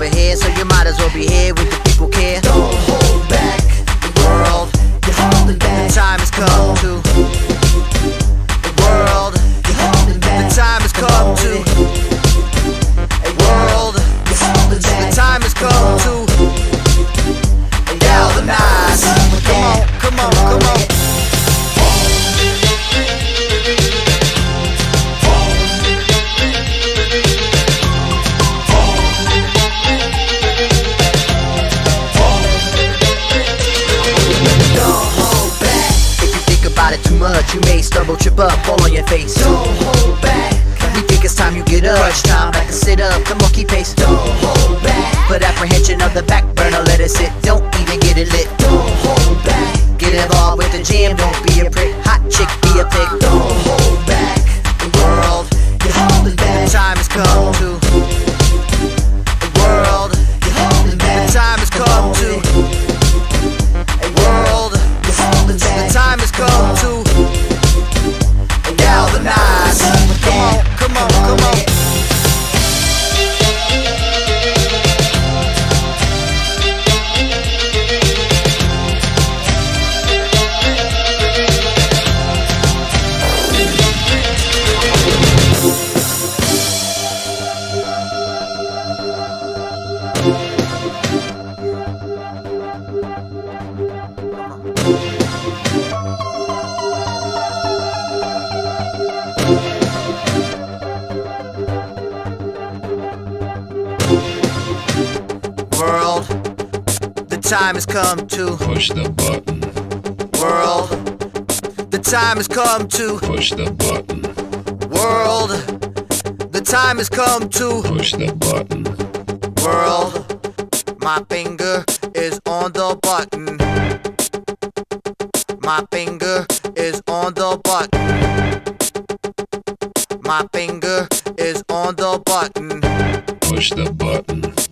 over here, so you might as well be here with the people care. Don't hold back the world, you're holding back. The time has come to the world. You're holding back. The time has come to world. You're holding back. The time has come to galvanize. Come on, come on, come on. Too much, you may stumble, trip up, fall on your face. Don't hold back. We think it's time you get up. Crunch time, back and sit up. Come on, keep pace. Don't hold back. Put apprehension on the back burner, let it sit. Don't even get it lit. Don't hold back. Get involved with the jam, don't be a prick. Hot chick, be a pig. Don't hold back The world, you're holding back. the time has come to the world. You're holding back. The time has come to a world. You're holding back. The time has come to galvanize. Come on, come on, come on. World, the time has come to push the button. World, the time has come to Push the button. world. The time has come to Push the button. world. My finger is on the button. My finger is on the button. My finger is on the button. Push the button.